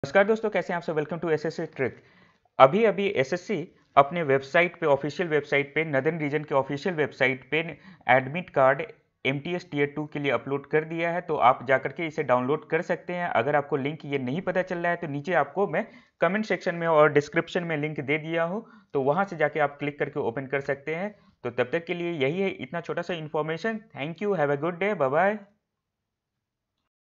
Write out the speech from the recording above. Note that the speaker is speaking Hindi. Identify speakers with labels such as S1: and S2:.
S1: नमस्कार दोस्तों, कैसे हैं आप सब। Welcome to SSC trick. अभी अभी एसएससी अपने वेबसाइट पे, ऑफिशियल वेबसाइट पे, नदर्न रीजन के ऑफिशियल वेबसाइट पे एडमिट कार्ड एमटीएस टीयर 2 के लिए अपलोड कर दिया है। तो आप जाकर के इसे डाउनलोड कर सकते हैं। अगर आपको लिंक ये नहीं पता चल रहा है तो नीचे आपको मैं कमेंट सेक्शन में और डिस्क्रिप्शन में लिंक दे दिया हूँ, तो वहाँ से जाके आप क्लिक करके ओपन कर सकते हैं। तो तब तक के लिए यही है, इतना छोटा सा information. Thank you, have a good day, bye bye.